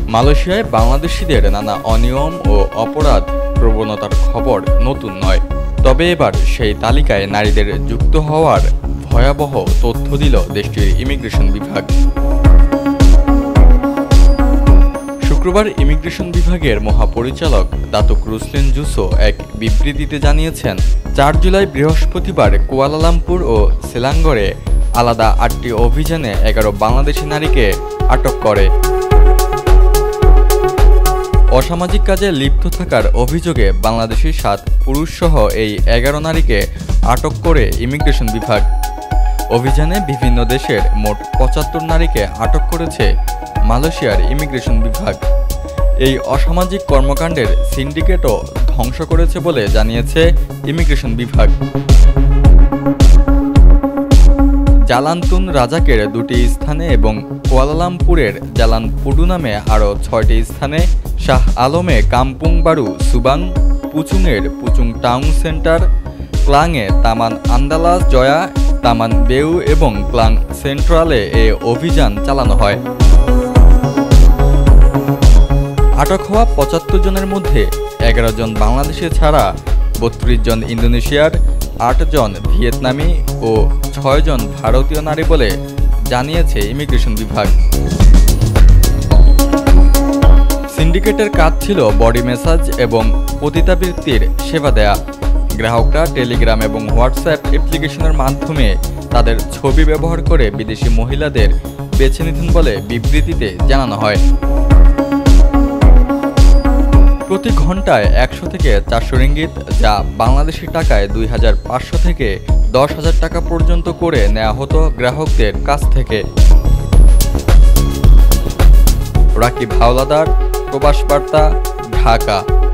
মালয়েশিয়ায় বাংলাদেশিদের নানা অনিয়ম ও অপরাধ প্রবণতার খবর নতুন নয়, তবে এবার সেই তালিকায় নারীদের যুক্ত হওয়ার ভয়াবহ তথ্য দিল দেশটির ইমিগ্রেশন বিভাগ। শুক্রবার ইমিগ্রেশন বিভাগের মহাপরিচালক দাতুক রুসলিন জুসো এক বিবৃতিতে জানিয়েছেন, ৪ জুলাই বৃহস্পতিবার কুয়ালালামপুর ও সেলাঙ্গরে আলাদা ৮টি অভিযানে ১১ বাংলাদেশি নারীকে আটক করে। অসামাজিক কাজে লিপ্ত থাকার অভিযোগে বাংলাদেশি ৭ পুরুষসহ এই ১১ নারীকে আটক করে ইমিগ্রেশন বিভাগ। অভিযানে বিভিন্ন দেশের মোট ৭৫ নারীকে আটক করেছে মালয়েশিয়ার ইমিগ্রেশন বিভাগ। এই অসামাজিক কর্মকাণ্ডের সিন্ডিকেটও ধ্বংস করেছে বলে জানিয়েছে ইমিগ্রেশন বিভাগ। জালান্তুন রাজাকের ২টি স্থানে এবং কুয়ালালামপুরের জালান পুডু নামে আরও ৬টি স্থানে, শাহ আলমে কাম্পুং বারু সুবাং, পুচুংয়ের পুচুং টাউন সেন্টার, ক্লাংয়ে তামান আন্দালাস জয়া, তামান বেউ এবং ক্লাং সেন্ট্রালে এ অভিযান চালানো হয়। আটক হওয়া ৭৫ জনের মধ্যে ১১ জন বাংলাদেশে ছাড়া ৩২ জন ইন্দোনেশিয়ার, ৮ জন ভিয়েতনামি ও ৬ জন ভারতীয় নারী বলে জানিয়েছে ইমিগ্রেশন বিভাগ। সিন্ডিকেটের কাজ ছিল বডি ম্যাসাজ এবং পতিতাবৃত্তির সেবা দেয়া। গ্রাহকরা টেলিগ্রাম এবং হোয়াটসঅ্যাপ অ্যাপ্লিকেশনের মাধ্যমে তাদের ছবি ব্যবহার করে বিদেশি মহিলাদের বেছে নিতেন বলে বিবৃতিতে জানানো হয়। প্রতি ঘন্টায় ১০০ থেকে ৪০০ রিঙ্গিত, যা বাংলাদেশি টাকায় ২৫০০ থেকে ১০,০০০ টাকা পর্যন্ত করে নেওয়া হতো গ্রাহকদের কাছ থেকে। রাকিব হাওলাদার, প্রবাস বার্তা, ঢাকা।